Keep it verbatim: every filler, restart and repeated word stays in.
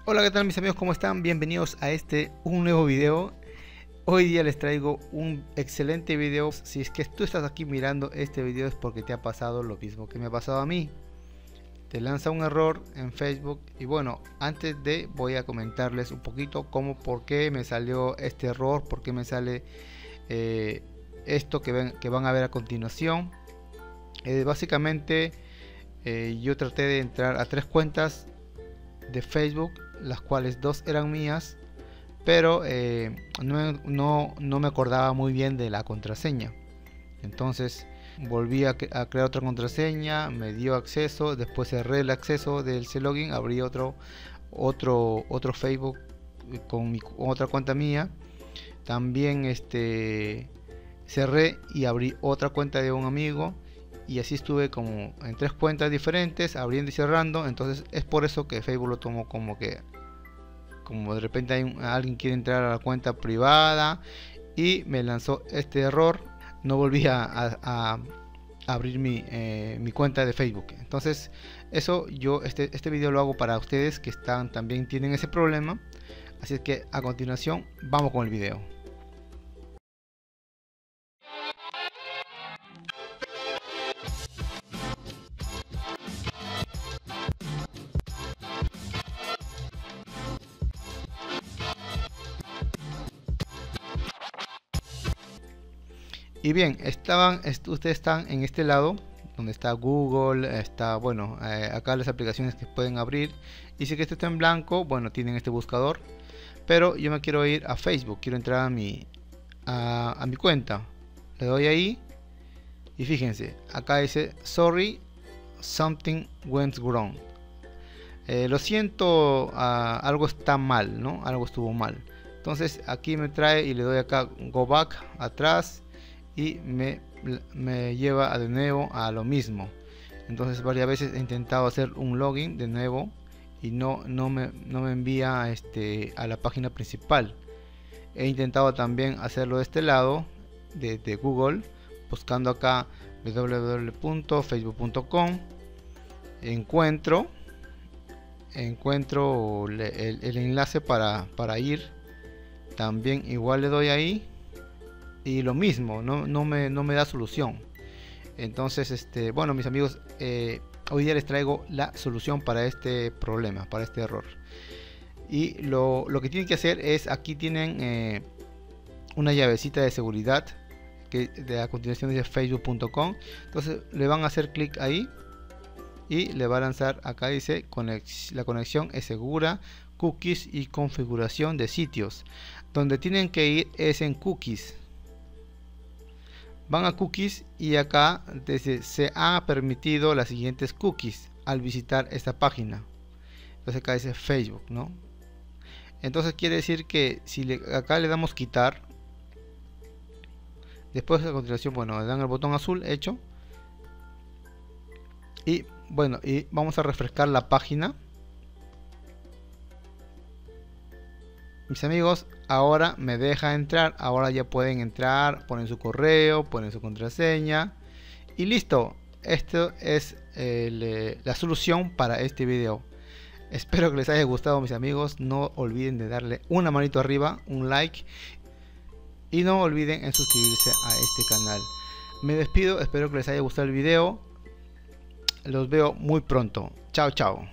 Hola, ¿qué tal mis amigos? ¿Cómo están? Bienvenidos a este un nuevo video. Hoy día les traigo un excelente video. Si es que tú estás aquí mirando este video es porque te ha pasado lo mismo que me ha pasado a mí. Te lanza un error en Facebook y bueno, antes de voy a comentarles un poquito cómo, por qué me salió este error, por qué me sale eh, esto que, ven, que van a ver a continuación. Eh, básicamente eh, yo traté de entrar a tres cuentas de Facebook, las cuales dos eran mías, pero eh, no, no, no me acordaba muy bien de la contraseña. Entonces volví a, a crear otra contraseña, me dio acceso, después cerré el acceso del ese login, abrí otro otro otro Facebook con mi otra cuenta mía. También este cerré y abrí otra cuenta de un amigo, y así estuve como en tres cuentas diferentes, abriendo y cerrando. Entonces es por eso que Facebook lo tomó como que como de repente hay un, alguien quiere entrar a la cuenta privada, y me lanzó este error. No volví a, a, a abrir mi, eh, mi cuenta de Facebook. Entonces eso yo este, este video lo hago para ustedes que están también tienen ese problema. Así que a continuación vamos con el video. Y bien, estaban, est ustedes están en este lado donde está Google, está, bueno, eh, acá las aplicaciones que pueden abrir. Y si que este está en blanco, bueno, tienen este buscador. Pero yo me quiero ir a Facebook, quiero entrar a mi, a, a mi cuenta. Le doy ahí y fíjense, acá dice sorry, something went wrong. Eh, lo siento, uh, algo está mal, ¿no? Algo estuvo mal. Entonces aquí me trae y le doy acá go back, atrás, y me, me lleva a de nuevo a lo mismo. Entonces varias veces he intentado hacer un login de nuevo y no, no, me, no me envía este, a la página principal. He intentado también hacerlo de este lado de, de Google, buscando acá w w w punto facebook punto com. encuentro encuentro el, el, el enlace para, para ir. También igual le doy ahí y lo mismo, no, no, me, no me da solución. Entonces este bueno mis amigos, eh, hoy día les traigo la solución para este problema, para este error. Y lo, lo que tienen que hacer es, aquí tienen eh, una llavecita de seguridad que de a continuación dice facebook punto com. Entonces le van a hacer clic ahí y le va a lanzar, acá dice conex, la conexión es segura, cookies y configuración de sitios. Donde tienen que ir es en cookies. Van a cookies y acá dice se ha permitido las siguientes cookies al visitar esta página. Entonces acá dice Facebook, ¿no? Entonces quiere decir que si le, acá le damos quitar, después a continuación, bueno, le dan el botón azul hecho, y bueno, y vamos a refrescar la página. Mis amigos, ahora me deja entrar. Ahora ya pueden entrar, ponen su correo, ponen su contraseña y listo. Esto es el, la solución para este video. Espero que les haya gustado mis amigos. No olviden de darle una manito arriba, un like, y no olviden en suscribirse a este canal. Me despido, espero que les haya gustado el video. Los veo muy pronto. Chao, chao.